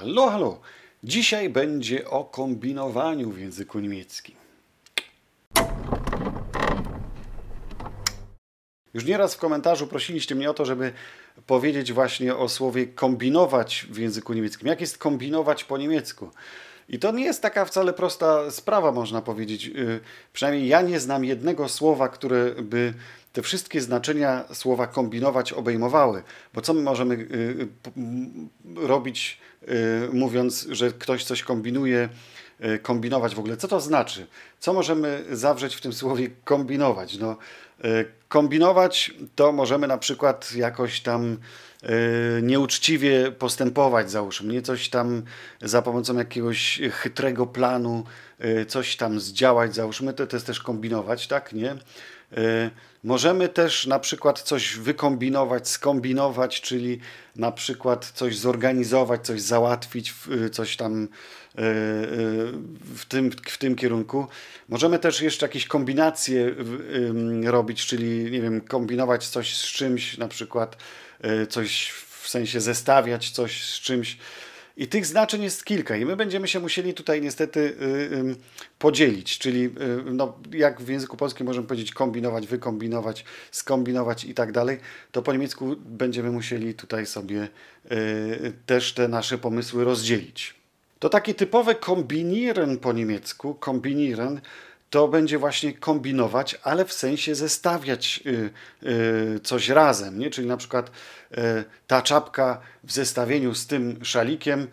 Hallo, hallo! Dzisiaj będzie o kombinowaniu w języku niemieckim. Już nieraz w komentarzu prosiliście mnie o to, żeby powiedzieć właśnie o słowie kombinować w języku niemieckim. Jak jest kombinować po niemiecku? I to nie jest taka wcale prosta sprawa, można powiedzieć. Przynajmniej ja nie znam jednego słowa, które by te wszystkie znaczenia słowa kombinować obejmowały. Bo co my możemy robić, mówiąc, że ktoś coś kombinuje, kombinować w ogóle? Co to znaczy? Co możemy zawrzeć w tym słowie kombinować? No, kombinować to możemy na przykład jakoś tam nieuczciwie postępować, załóżmy, nie coś tam za pomocą jakiegoś chytrego planu, coś tam zdziałać, załóżmy, to jest też kombinować, tak, nie? Możemy też na przykład coś wykombinować, skombinować, czyli na przykład coś zorganizować, coś załatwić, coś tam w tym kierunku. Możemy też jeszcze jakieś kombinacje robić, czyli nie wiem, kombinować coś z czymś, na przykład coś w sensie zestawiać coś z czymś. I tych znaczeń jest kilka i my będziemy się musieli tutaj niestety podzielić, czyli no, jak w języku polskim możemy powiedzieć kombinować, wykombinować, skombinować i tak dalej, to po niemiecku będziemy musieli tutaj sobie też te nasze pomysły rozdzielić. To takie typowe kombinieren po niemiecku, kombinieren, to będzie właśnie kombinować, ale w sensie zestawiać coś razem, nie? Czyli na przykład ta czapka w zestawieniu z tym szalikiem,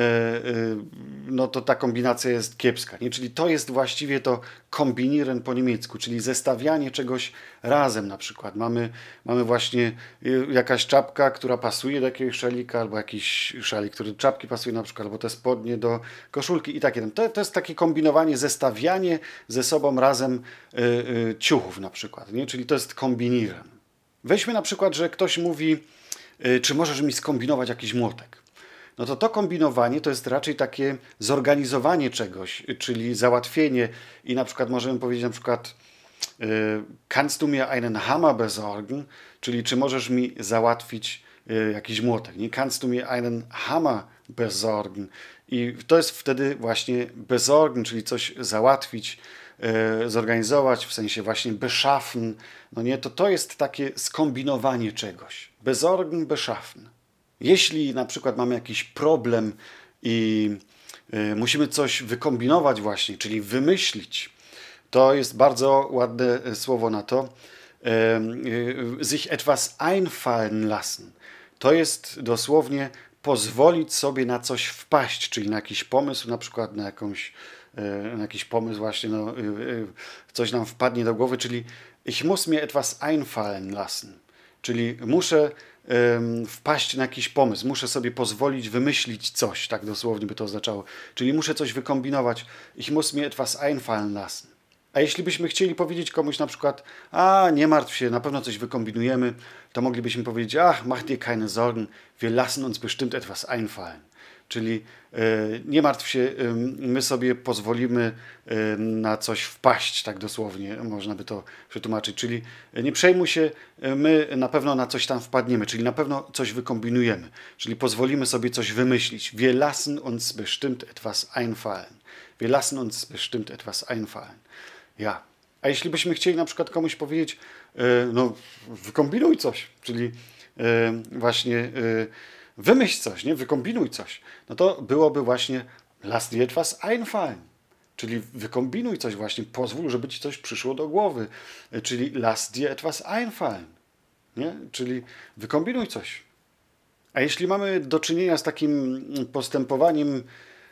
no to ta kombinacja jest kiepska, nie? Czyli to jest właściwie to kombinieren po niemiecku, czyli zestawianie czegoś razem na przykład. Mamy właśnie jakaś czapka, która pasuje do jakiegoś szalika, albo jakiś szalik, który do czapki pasuje na przykład, albo te spodnie do koszulki i takie. To jest takie kombinowanie, zestawianie ze sobą razem ciuchów na przykład, nie? Czyli to jest kombinieren. Weźmy na przykład, że ktoś mówi, czy możesz mi skombinować jakiś młotek? No to kombinowanie to jest raczej takie zorganizowanie czegoś, czyli załatwienie i na przykład możemy powiedzieć na przykład kannst du mir einen Hammer besorgen? Czyli czy możesz mi załatwić jakiś młotek? Nie? Kannst du mir einen Hammer besorgen? I to jest wtedy właśnie besorgen, czyli coś załatwić, zorganizować, w sensie właśnie beschaffen. No nie, to jest takie skombinowanie czegoś. Besorgen, beschaffen. Jeśli na przykład mamy jakiś problem i musimy coś wykombinować właśnie, czyli wymyślić, to jest bardzo ładne słowo na to, sich etwas einfallen lassen. To jest dosłownie pozwolić sobie na coś wpaść, czyli na jakiś pomysł, na przykład na jakiś pomysł właśnie, no, coś nam wpadnie do głowy, czyli ich muss mir etwas einfallen lassen. Czyli muszę wpaść na jakiś pomysł, muszę sobie pozwolić wymyślić coś, tak dosłownie by to oznaczało. Czyli muszę coś wykombinować. Ich muss mir etwas einfallen lassen. A jeśli byśmy chcieli powiedzieć komuś na przykład, nie martw się, na pewno coś wykombinujemy, to moglibyśmy powiedzieć, mach dir keine Sorgen, wir lassen uns bestimmt etwas einfallen. Czyli nie martw się, my sobie pozwolimy na coś wpaść, tak dosłownie można by to przetłumaczyć. Czyli nie przejmuj się, my na pewno na coś tam wpadniemy, czyli na pewno coś wykombinujemy. Czyli pozwolimy sobie coś wymyślić. Wir lassen uns bestimmt etwas einfallen. Wir lassen uns bestimmt etwas einfallen. Ja. A jeśli byśmy chcieli na przykład komuś powiedzieć, no wykombinuj coś, czyli właśnie wymyśl coś, nie? Wykombinuj coś. No to byłoby właśnie lass dir etwas einfallen. Czyli wykombinuj coś właśnie, pozwól, żeby ci coś przyszło do głowy. Czyli lass dir etwas einfallen. Nie? Czyli wykombinuj coś. A jeśli mamy do czynienia z takim postępowaniem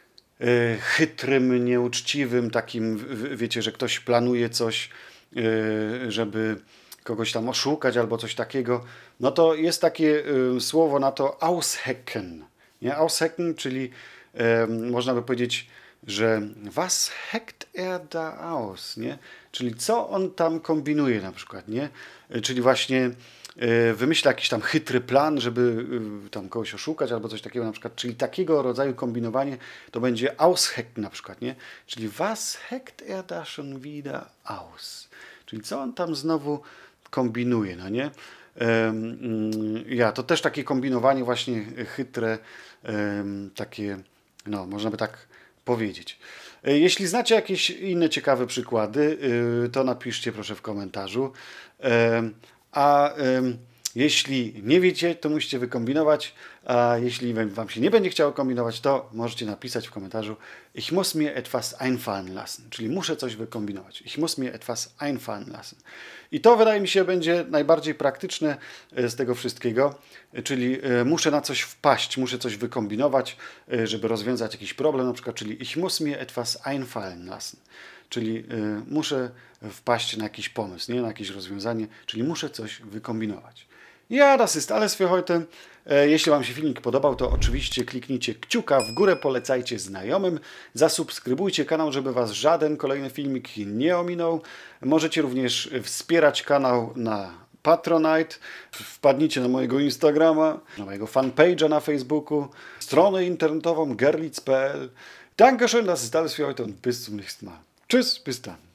chytrym, nieuczciwym, takim, wiecie, że ktoś planuje coś, żeby kogoś tam oszukać albo coś takiego, no to jest takie słowo na to aushecken. Nie? Aushecken, czyli można by powiedzieć, że was heckt er da aus, nie? Czyli co on tam kombinuje na przykład, nie? Czyli właśnie wymyśla jakiś tam chytry plan, żeby tam kogoś oszukać albo coś takiego na przykład. Czyli takiego rodzaju kombinowanie to będzie aushecken na przykład, nie? Czyli was heckt er da schon wieder aus? Czyli co on tam znowu kombinuje, no nie? Ja, to też takie kombinowanie właśnie chytre, takie, no można by tak powiedzieć. Jeśli znacie jakieś inne ciekawe przykłady, to napiszcie proszę w komentarzu. A jeśli nie wiecie, to musicie wykombinować, a jeśli wam się nie będzie chciało kombinować, to możecie napisać w komentarzu Ich muss mir etwas einfallen lassen, czyli muszę coś wykombinować. Ich muss mir etwas einfallen lassen. I to wydaje mi się będzie najbardziej praktyczne z tego wszystkiego, czyli muszę na coś wpaść, muszę coś wykombinować, żeby rozwiązać jakiś problem, na przykład, czyli Ich muss mir etwas einfallen lassen. Czyli muszę wpaść na jakiś pomysł, nie na jakieś rozwiązanie, czyli muszę coś wykombinować. Ja, das ist alles für heute. Jeśli wam się filmik podobał, to oczywiście kliknijcie kciuka w górę, polecajcie znajomym, zasubskrybujcie kanał, żeby was żaden kolejny filmik nie ominął. Możecie również wspierać kanał na Patronite. Wpadnijcie na mojego Instagrama, na mojego fanpage'a na Facebooku, stronę internetową gerlitz.pl. Dankeschön, das ist alles für heute und bis zum nächsten Mal. Tschüss, bis dann.